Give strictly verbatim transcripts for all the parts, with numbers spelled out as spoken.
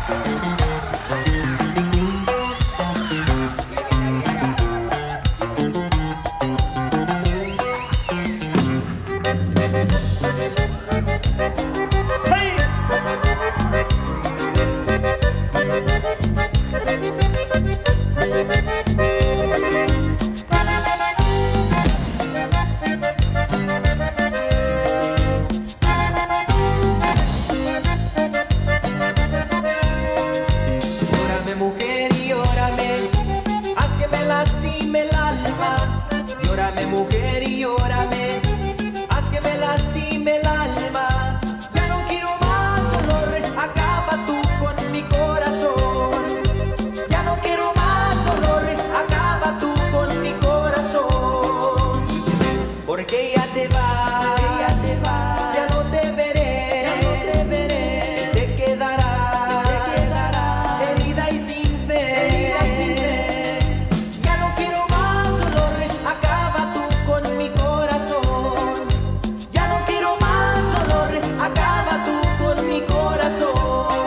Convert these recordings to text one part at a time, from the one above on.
Llórame mujer y llórame, haz que me lastime el alma. Ya no quiero más dolor, acaba tú con mi corazón. Ya no quiero más dolor, acaba tú con mi corazón. Porque ya te vas, ya te vas, ya no te veré, ya no te veré. Te quedará, te quedará herida y sin fe, herida y sin fe. Ya no quiero más dolor, acaba tú con mi corazón. Ya no quiero más dolor, acaba tú con mi corazón.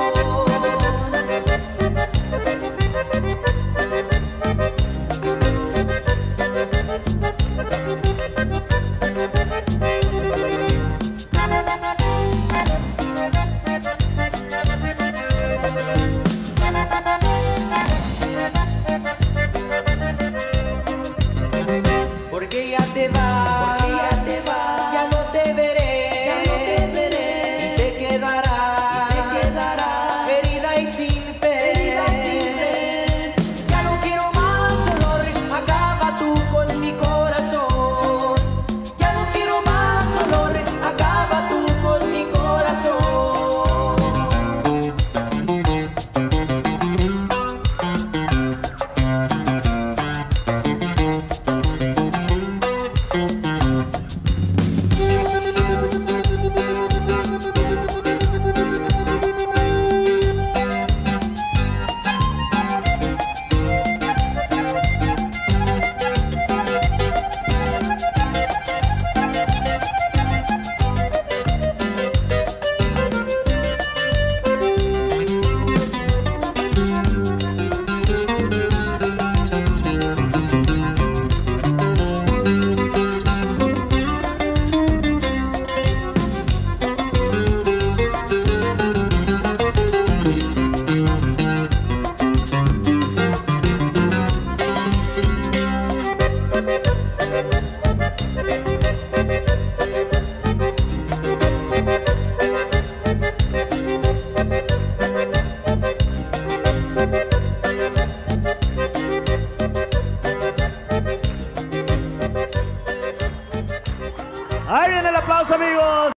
Porque ya te vas, porque ya te vas, ya no te veré, ya no te veré. Y te quedará, te quedará herida y sin fe, herida y sin fe. Ya no quiero más dolor, acaba tú con mi corazón. Ya no quiero más dolor, acaba tú con mi corazón. Ahí viene el aplauso, amigos.